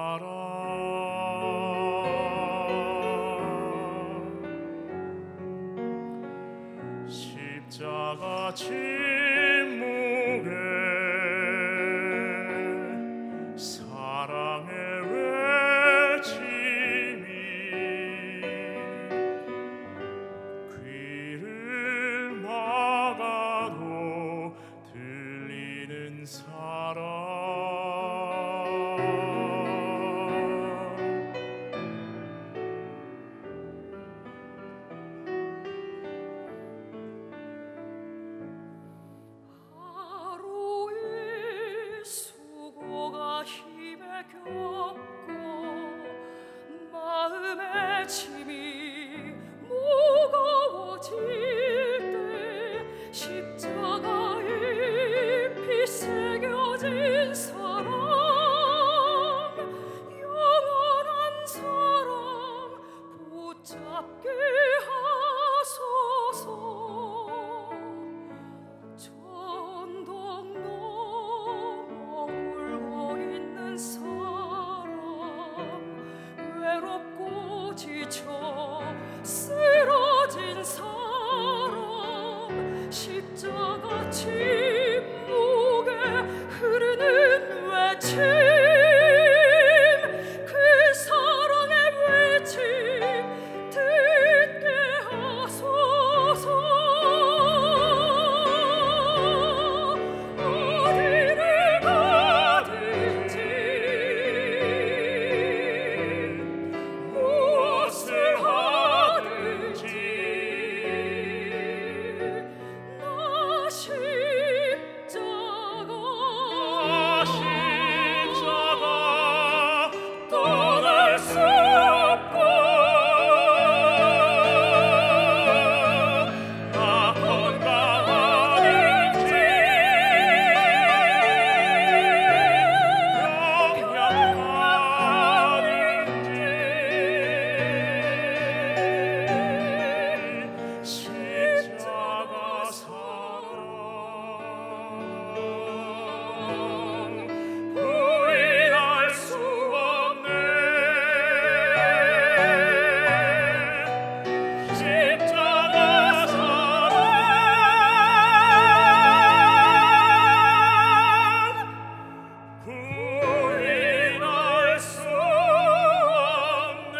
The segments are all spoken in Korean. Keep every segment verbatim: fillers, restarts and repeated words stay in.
십자가 침묵에 사랑의 외침이 귀를 막아도 들리는 사랑. 마음의 짐이 무거워질 때 십자가에 피 새겨진 사랑, 영원한 사랑 붙잡게 하소서. 전동 넘어 울고 있는 사람, 외롭고 지쳐 쓰러진 사람, 십자가 침묵에 흐르는 외침, 그 사랑의 외침 듣게 하소서. 어디를 가든지 무엇을 하든지 나 십자가 십자가 떠날 수 없고 나 건강하든지 평양하든지 십자가 사랑 부인할 수 없네. 십자가 사랑 부인할 수 없네.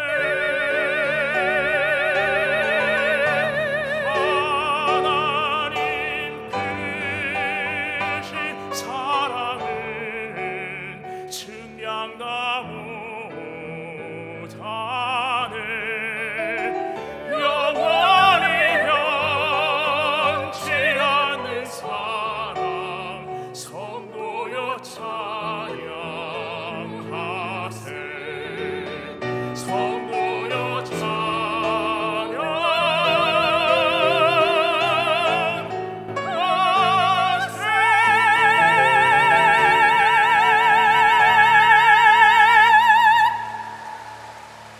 하나님 크신 사랑은 측량나무 다네. 영원히 변치 않는 사랑 성도여 찬양하세. 성도여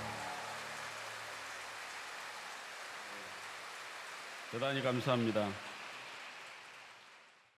대단히 감사합니다.